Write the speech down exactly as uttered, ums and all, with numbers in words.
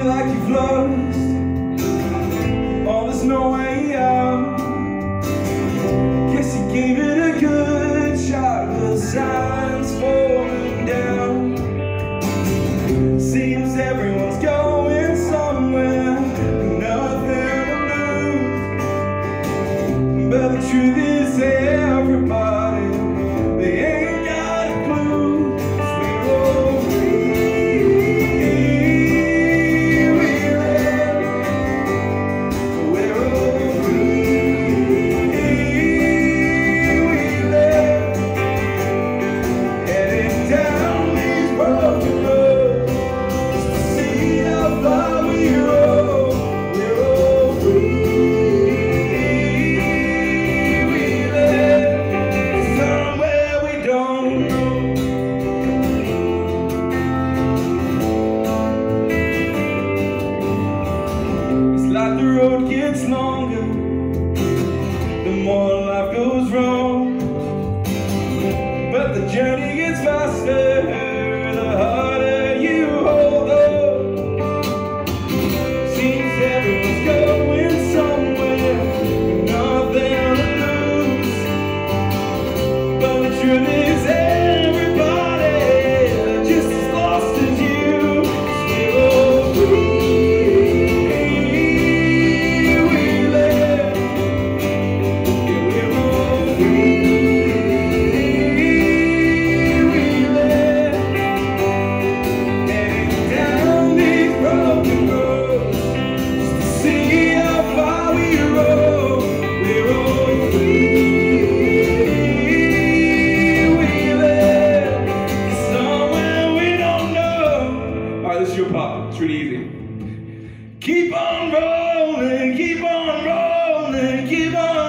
feel like you've lost. Oh, there's no way out. Guess you gave it a good shot, but the signs falling down. Seems everyone's going somewhere, nothing to lose. But the truth is everybody, they ain't got a clue. 'Cause we're all free, we live. We're all free, we live. Heading down these broken roads just to see how far we roll. We're all free, we live somewhere we don't know. It's like the road gets longer, the more life goes wrong. But the journey gets faster, the harder you hold on. Seems everyone's going somewhere, nothing to lose. But the truth is everybody just as lost as you. 'Cause we're all free, we live. Yeah, we're all free, we live. Heading down these broken roads just to see how far we roll. We're all free, we live somewhere we don't know. Alright, this is your part. It's really easy. Keep on rolling, keep on rolling, keep on